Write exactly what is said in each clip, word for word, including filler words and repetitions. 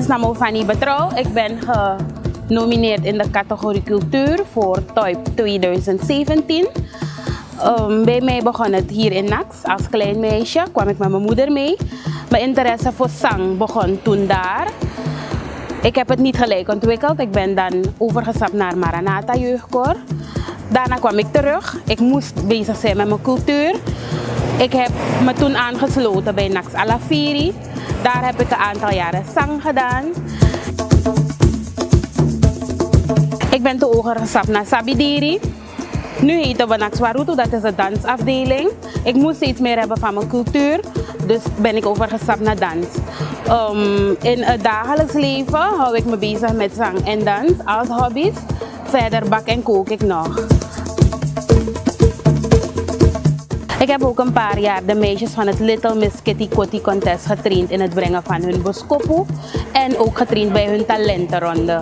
is naam Fanny Betrouw. Ik ben genomineerd in de categorie cultuur voor T O Y P twintig zeventien. Um, bij mij begon het hier in Nax. Als klein meisje kwam ik met mijn moeder mee. Mijn interesse voor zang begon toen daar. Ik heb het niet gelijk ontwikkeld. Ik ben dan overgestapt naar Maranatha Jeugdkoor. Daarna kwam ik terug. Ik moest bezig zijn met mijn cultuur. Ik heb me toen aangesloten bij Nax Alafiri. Daar heb ik een aantal jaren zang gedaan. Ik ben toen overgestapt naar Sabidiri. Nu heten we Nax Warutu, dat is de dansafdeling. Ik moest steeds meer hebben van mijn cultuur, dus ben ik overgestapt naar dans. Um, in het dagelijks leven hou ik me bezig met zang en dans als hobby's. Verder bak en kook ik nog. Ik heb ook een paar jaar de meisjes van het Little Miss Kitty Kotti Contest getraind in het brengen van hun boskopu en ook getraind bij hun talentenronde.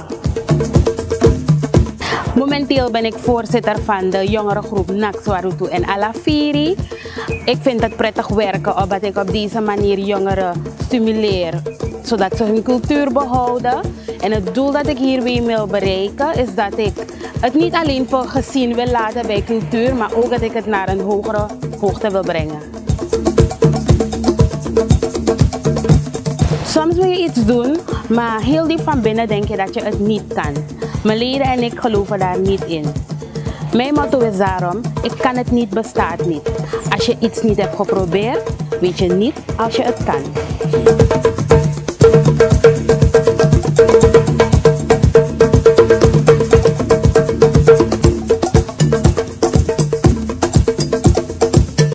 Momenteel ben ik voorzitter van de jongerengroep Nax Warutu en Alafiri. Ik vind het prettig werken omdat ik op deze manier jongeren stimuleer, zodat ze hun cultuur behouden. En het doel dat ik hiermee wil bereiken is dat ik het niet alleen voor gezien wil laten bij cultuur, maar ook dat ik het naar een hogere hoogte wil brengen. Soms wil je iets doen, maar heel diep van binnen denk je dat je het niet kan. Mijn leden en ik geloven daar niet in. Mijn motto is daarom, ik kan het niet, bestaat niet. Als je iets niet hebt geprobeerd, weet je niet als je het kan.